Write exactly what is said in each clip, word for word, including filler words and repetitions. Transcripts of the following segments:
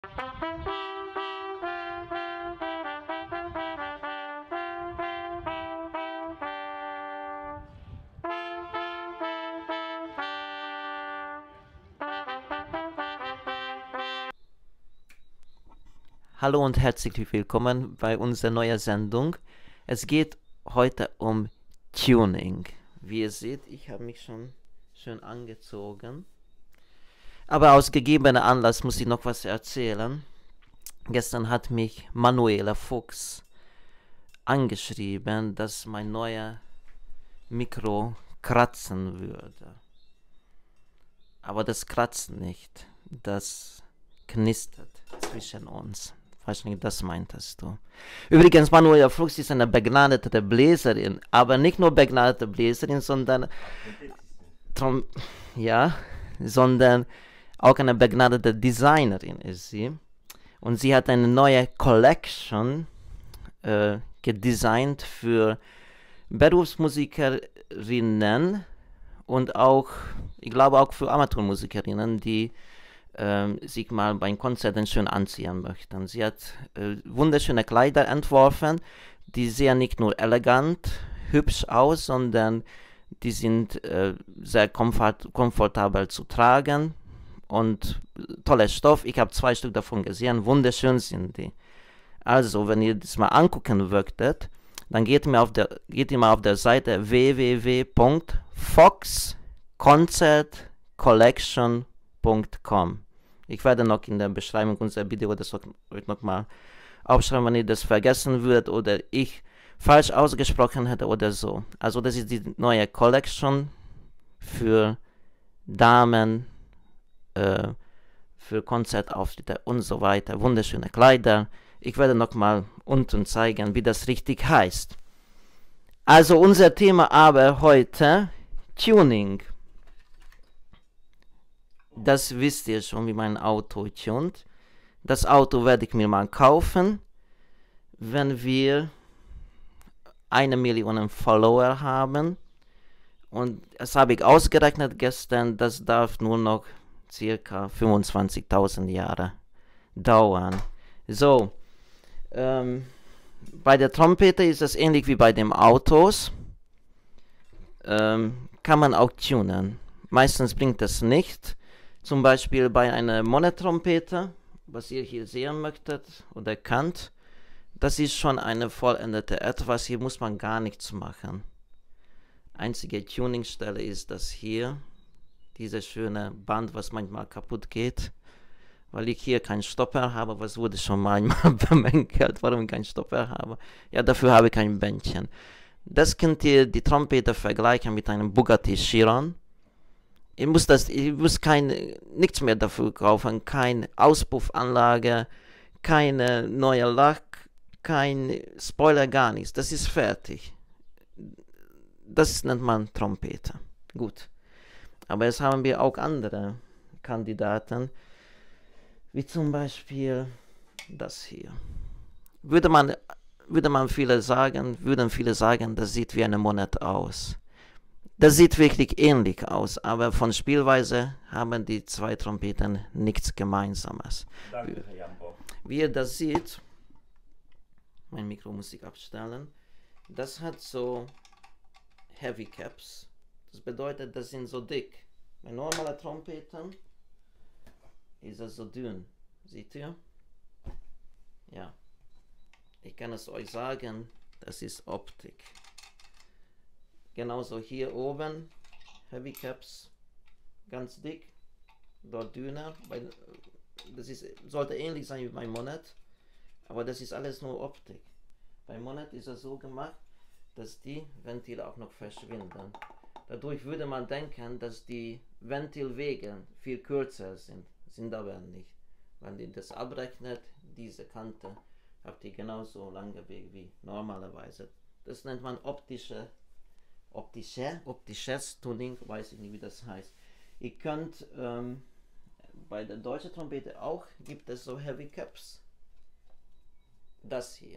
Hallo und herzlich willkommen bei unserer neuen Sendung. Es geht heute um Tuning. Wie ihr seht, ich habe mich schon schön angezogen. Aber aus gegebenem Anlass muss ich noch was erzählen. Gestern hat mich Manuela Fuchs angeschrieben, dass mein neuer Mikro kratzen würde. Aber das kratzt nicht, das knistert zwischen uns. Wahrscheinlich das meintest du. Übrigens, Manuela Fuchs ist eine begnadete Bläserin, aber nicht nur begnadete Bläserin, sondern Trom ja, sondern auch eine begnadete Designerin ist sie. Und sie hat eine neue Collection äh, gedesignt für Berufsmusikerinnen und auch, ich glaube auch für Amateurmusikerinnen, die äh, sich mal beim Konzerten schön anziehen möchten. Sie hat äh, wunderschöne Kleider entworfen, die sehen nicht nur elegant, hübsch aus, sondern die sind äh, sehr komfort komfortabel zu tragen und toller Stoff. Ich habe zwei Stück davon gesehen, wunderschön sind die. Also, wenn ihr das mal angucken möchtet, dann geht ihr mal auf der, geht ihr mal auf der Seite w w w punkt fox concert collection punkt com. Ich werde noch in der Beschreibung unserer Video das noch mal aufschreiben, wenn ihr das vergessen würdet oder ich falsch ausgesprochen hätte oder so. Also das ist die neue Collection für Damen, äh, für Konzertauftritte und so weiter. Wunderschöne Kleider. Ich werde noch mal unten zeigen, wie das richtig heißt. Also unser Thema aber heute, Tuning. Das wisst ihr schon, wie mein Auto tunt. Das Auto werde ich mir mal kaufen, wenn wir eine Million Follower haben. Und das habe ich ausgerechnet gestern, das darf nur noch circa fünfundzwanzigtausend Jahre dauern. So, ähm, bei der Trompete ist es ähnlich wie bei den Autos. Ähm, kann man auch tunen. Meistens bringt es nicht. Zum Beispiel bei einer Monotrompete, was ihr hier sehen möchtet oder könnt. Das ist schon eine vollendete etwas. Hier muss man gar nichts machen. Einzige Tuningstelle ist das hier. Dieses schöne Band, was manchmal kaputt geht. Weil ich hier keinen Stopper habe. Was wurde schon manchmal bemängelt, warum ich keinen Stopper habe. Ja, dafür habe ich kein Bändchen. Das könnt ihr die Trompete vergleichen mit einem Bugatti Chiron. Ihr müsst, das, ihr müsst kein, nichts mehr dafür kaufen. Keine Auspuffanlage, keine neue Lack, kein Spoiler, gar nichts. Das ist fertig. Das nennt man Trompete. Gut. Aber jetzt haben wir auch andere Kandidaten, wie zum Beispiel das hier. Würde man, würde man viele sagen, würden viele sagen, das sieht wie eine Monette aus. Das sieht wirklich ähnlich aus, aber von Spielweise haben die zwei Trompeten nichts Gemeinsames. Danke, Herr Jambo. Wie ihr das seht, mein Mikro muss ich abstellen, das hat so Heavy Caps. Das bedeutet, das sind so dick. Bei normaler Trompeten ist es so dünn. Seht ihr? Ja. Ich kann es euch sagen, das ist Optik. Genauso hier oben, Heavy Caps, ganz dick, dort dünner. Weil das ist, sollte ähnlich sein wie bei Monet, aber das ist alles nur Optik. Bei Monet ist es so gemacht, dass die Ventile auch noch verschwinden. Dadurch würde man denken, dass die Ventilwege viel kürzer sind, sind aber nicht. Wenn ihr das abrechnet, diese Kante, habt ihr genauso lange Weg wie normalerweise. Das nennt man optische, optische, optisches Tuning, weiß ich nicht, wie das heißt. Ihr könnt ähm, bei der deutschen Trompete auch, gibt es so Heavy Caps. Das hier.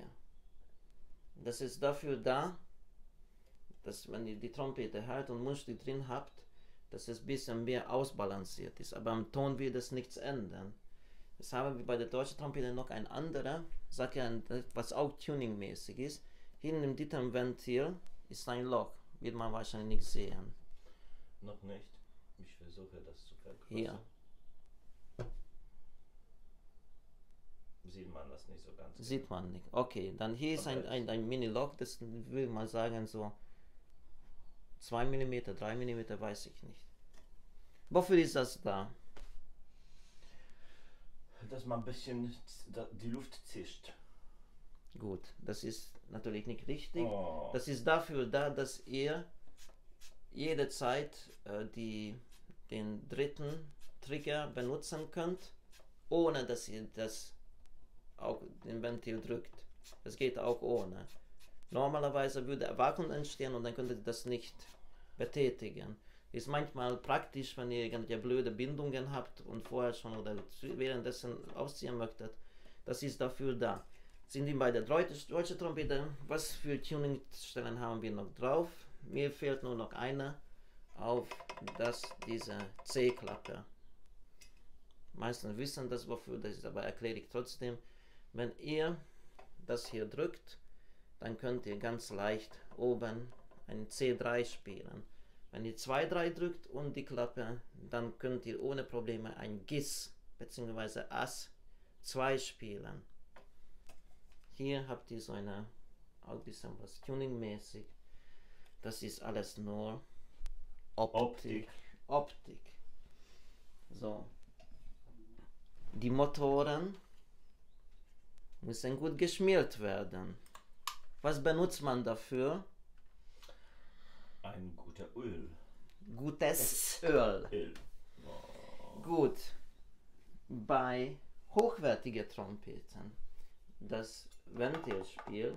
Das ist dafür da, dass wenn ihr die Trompete halt und Mundstück drin habt, dass es ein bisschen mehr ausbalanciert ist. Aber am Ton wird es nichts ändern. Jetzt haben wir bei der deutschen Trompete noch ein anderer, sag ja, was auch tuningmäßig ist. Hier im dritten Ventil ist ein Loch, wird man wahrscheinlich nicht sehen. Noch nicht. Ich versuche das zu vergrößern. Hier. Sieht man das nicht so ganz. Sieht man nicht. Okay, dann hier ist ein, ein, ein Mini-Loch, das will man sagen so zwei Millimeter, drei Millimeter, weiß ich nicht. Wofür ist das da? Dass man ein bisschen die Luft zischt. Gut, das ist natürlich nicht richtig. Oh. Das ist dafür da, dass ihr jederzeit äh, die, den dritten Trigger benutzen könnt, ohne dass ihr das auch den Ventil drückt. Das geht auch ohne. Normalerweise würde Vakuum entstehen und dann könntet ihr das nicht betätigen. Ist manchmal praktisch, wenn ihr irgendwelche blöde Bindungen habt und vorher schon oder währenddessen ausziehen möchtet. Das ist dafür da. Sind wir bei der deutschen Trompete. Was für Tuningstellen haben wir noch drauf? Mir fehlt nur noch eine auf das, diese C-Klappe. Meistens wissen das, wofür das ist, aber erkläre ich trotzdem. Wenn ihr das hier drückt, dann könnt ihr ganz leicht oben ein C drei spielen. Wenn ihr zwei drei drückt und die Klappe, dann könnt ihr ohne Probleme ein Gis bzw. Ass zwei spielen. Hier habt ihr so eine, auch ein bisschen was tuningmäßig. Das ist alles nur Optik. Optik. Optik. So. Die Motoren müssen gut geschmiert werden. Was benutzt man dafür? Ein guter Öl. Gutes Öl. Öl. Oh. Gut. Bei hochwertigen Trompeten, das Ventilspiel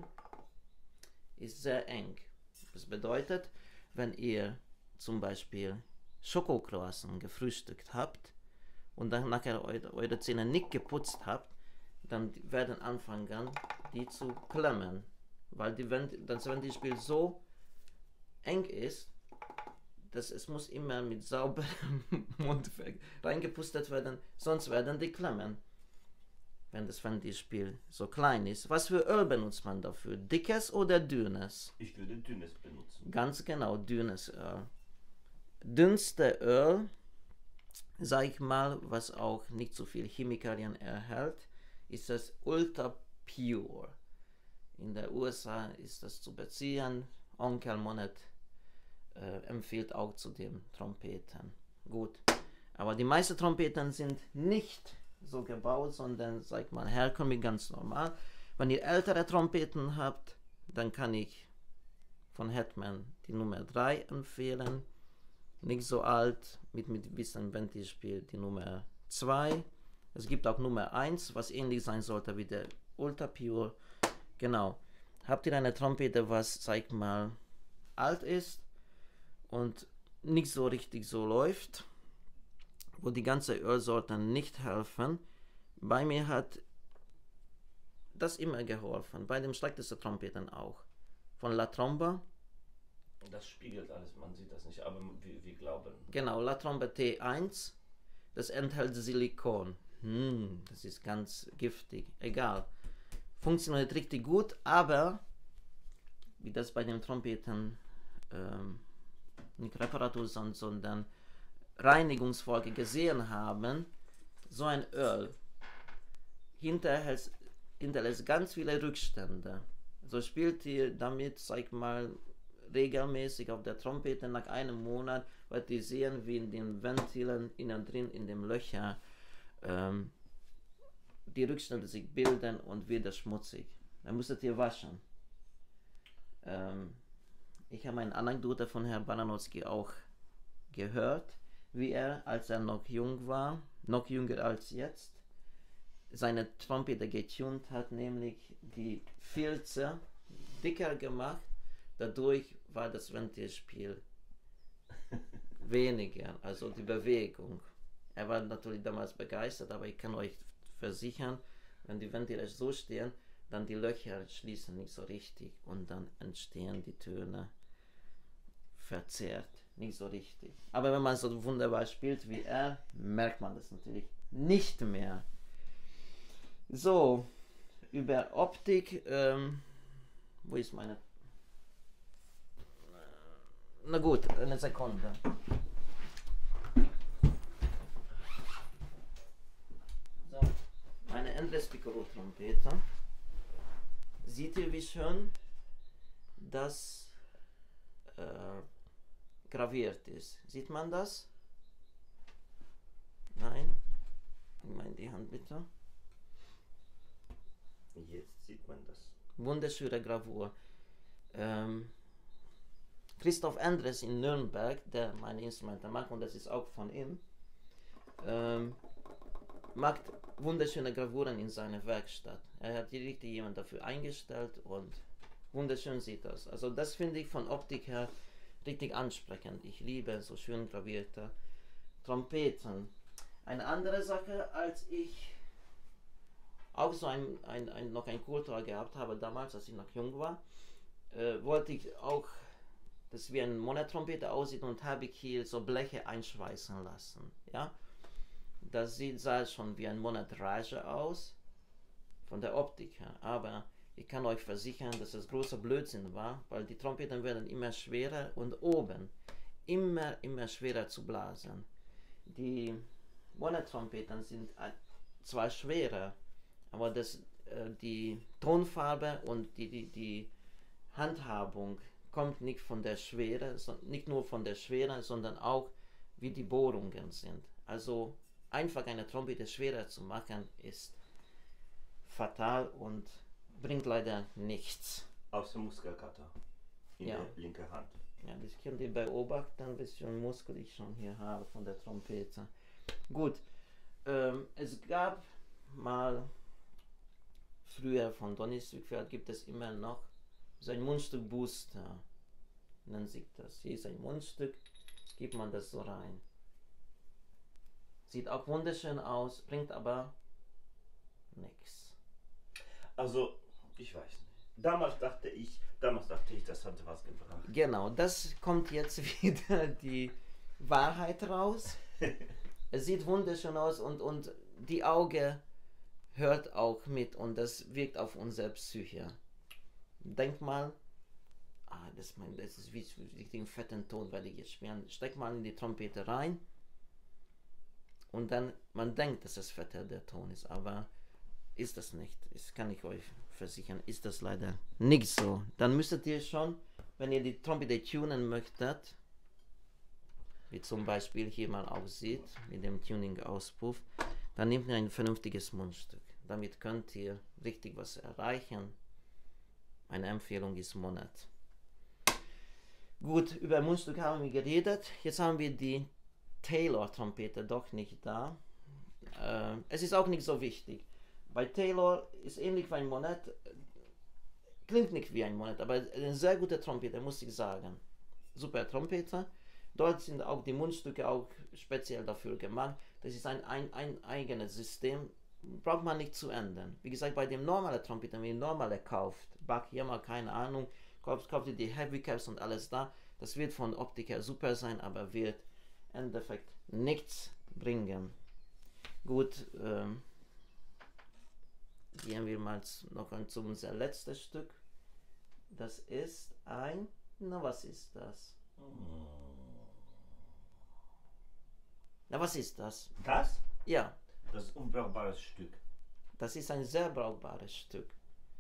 ist sehr eng. Das bedeutet, wenn ihr zum Beispiel Schokocroissant gefrühstückt habt und dann nachher eure, eure Zähne nicht geputzt habt, dann werden anfangen, die zu klemmen, weil die Ventil, das Ventilspiel so eng ist, dass es muss immer mit sauberem Mundwerk reingepustet werden, sonst werden die klemmen. Wenn das Ventilspiel so klein ist. Was für Öl benutzt man dafür? Dickes oder dünnes? Ich würde dünnes benutzen. Ganz genau, dünnes Öl. Dünnste Öl, sag ich mal, was auch nicht so viel Chemikalien erhält, ist das Ultra Pure. In der U S A ist das zu beziehen. Onkel Monet äh, empfiehlt auch zu den Trompeten. Gut. Aber die meisten Trompeten sind nicht so gebaut, sondern, sag mal, herkömmlich ganz normal. Wenn ihr ältere Trompeten habt, dann kann ich von Hetman die Nummer drei empfehlen. Nicht so alt, mit ein bisschen Ventilspiel die Nummer zwei. Es gibt auch Nummer eins, was ähnlich sein sollte wie der Ultra Pure. Genau. Habt ihr eine Trompete, was, sag mal, alt ist und nicht so richtig so läuft, wo die ganze Ölsorten nicht helfen? Bei mir hat das immer geholfen, bei dem schlechtesten Trompeten auch. Von La Tromba. Das spiegelt alles, man sieht das nicht, aber wir, wir glauben. Genau, La Tromba T eins, das enthält Silikon. Hm, das ist ganz giftig, egal. Funktioniert richtig gut, aber wie das bei den Trompeten ähm, nicht Reparatur, sondern Reinigungsfolge gesehen haben, so ein Öl hinterlässt, hinterlässt ganz viele Rückstände. So spielt ihr damit, sag mal, regelmäßig auf der Trompete. Nach einem Monat werdet ihr sehen, wie in den Ventilen innen drin, in dem Löcher, ähm, die Rückstände sich bilden und wieder schmutzig. Dann müsstet ihr waschen. Ähm, ich habe eine Anekdote von Herrn Baranowski auch gehört, wie er, als er noch jung war, noch jünger als jetzt, seine Trompete getunt hat, nämlich die Filze dicker gemacht. Dadurch war das Ventilspiel weniger, also die Bewegung. Er war natürlich damals begeistert, aber ich kann euch versichern, wenn die Ventile so stehen, dann die Löcher schließen nicht so richtig und dann entstehen die Töne verzerrt, nicht so richtig. Aber wenn man so wunderbar spielt wie er, merkt man das natürlich nicht mehr. So, über Optik, ähm, wo ist meine... Na gut, eine Sekunde. So, eine Endless Piccolo Trompete. Seht ihr, wie schön das äh, graviert ist? Sieht man das? Nein? Nimm mal in die Hand bitte. Jetzt sieht man das. Wunderschöne Gravur. Ähm, Christoph Endres in Nürnberg, der meine Instrumente macht, und das ist auch von ihm, ähm, macht wunderschöne Gravuren in seiner Werkstatt. Er hat richtig jemand dafür eingestellt und wunderschön sieht das. Also das finde ich von Optik her richtig ansprechend. Ich liebe so schön gravierte Trompeten. Eine andere Sache, als ich auch so ein, ein, ein, noch ein Kultor gehabt habe, damals, als ich noch jung war, äh, wollte ich auch, dass wie eine Monet-Trompete aussieht, und habe ich hier so Bleche einschweißen lassen. Ja? Das sieht, sah schon wie ein Monet-Rage aus, von der Optik her, aber ich kann euch versichern, dass das großer Blödsinn war, weil die Trompeten werden immer schwerer und oben immer, immer schwerer zu blasen. Die Monet-Trompeten sind zwar schwerer, aber das, äh, die Tonfarbe und die, die, die Handhabung kommt nicht von der Schwere, so, nicht nur von der Schwere, sondern auch wie die Bohrungen sind. Also einfach eine Trompete schwerer zu machen ist fatal und bringt leider nichts. Außer Muskelkater in Ja. der linken Hand. Ja, das könnt ihr beobachten, wie viel Muskel ich schon hier habe von der Trompete. Gut, ähm, es gab mal früher von Donny Strickfeld, gibt es immer noch so ein Mundstück Booster, nennt sich das. Hier ist ein Mundstück, gibt man das so rein. Sieht auch wunderschön aus, bringt aber nichts. Also, ich weiß nicht. Damals dachte ich, damals dachte ich, das hatte was gebracht. Genau, das kommt jetzt wieder die Wahrheit raus. Es sieht wunderschön aus und, und die Auge hört auch mit und das wirkt auf unsere Psyche. Denk mal, ah, das, mein, das ist wie, wie den fetten Ton werde ich jetzt spielen. Steck mal in die Trompete rein und dann, man denkt, dass es fetter der Ton ist, aber ist das nicht. Das kann ich euch versichern, ist das leider nicht so. Dann müsstet ihr schon, wenn ihr die Trompete tunen möchtet, wie zum Beispiel hier mal aussieht, mit dem Tuning-Auspuff, dann nehmt ihr ein vernünftiges Mundstück. Damit könnt ihr richtig was erreichen. Meine Empfehlung ist Monet. Gut, über Mundstück haben wir geredet. Jetzt haben wir die Taylor-Trompete doch nicht da. Äh, es ist auch nicht so wichtig. Bei Taylor ist ähnlich wie ein Monet, klingt nicht wie ein Monet, aber eine sehr gute Trompete, muss ich sagen. Super Trompete. Dort sind auch die Mundstücke auch speziell dafür gemacht. Das ist ein, ein, ein eigenes System, braucht man nicht zu ändern. Wie gesagt, bei dem normalen Trompeten, wenn ihr normale kauft, Bach hier mal, keine Ahnung, kauft, kauft ihr die Heavy Caps und alles da, das wird von Optik her super sein, aber wird im Endeffekt nichts bringen. Gut, ähm, gehen wir mal noch zu unser letztes Stück. Das ist ein, na was ist das? Na was ist das? Das? Ja, Das ist ein unbrauchbares Stück. das ist ein sehr brauchbares Stück.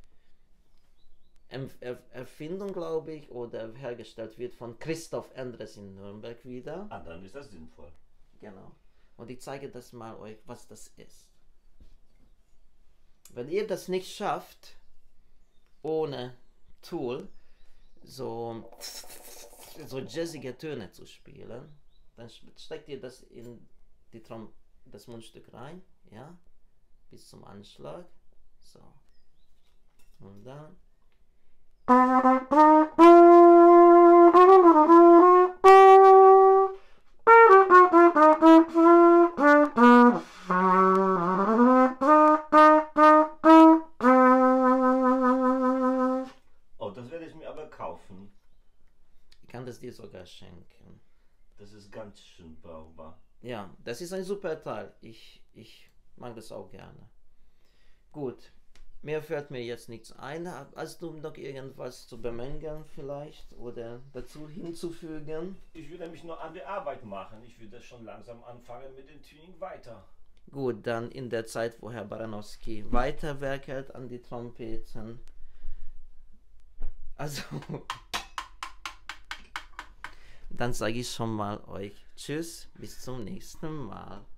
Er Erfindung, glaube ich, oder hergestellt wird von Christoph Endres in Nürnberg wieder. Ah, dann ist das sinnvoll. Genau. Und ich zeige das mal euch, was das ist. Wenn ihr das nicht schafft, ohne Tool so, so jazzige Töne zu spielen, dann steckt ihr das in die Trom das Mundstück rein, ja, bis zum Anschlag. So. Und dann. Oh, das werde ich mir aber kaufen. Ich kann das dir sogar schenken. Das ist ganz schön brauchbar. Ja, das ist ein super Teil. Ich, ich mag das auch gerne. Gut, mehr fällt mir jetzt nichts ein. Hast du noch irgendwas zu bemängeln vielleicht oder dazu hinzufügen? Ich würde mich nur an die Arbeit machen. Ich würde schon langsam anfangen mit dem Tuning weiter. Gut, dann in der Zeit, wo Herr Baranowski weiterwerkelt an die Trompeten. Also, dann sage ich schon mal euch Tschüss, bis zum nächsten Mal.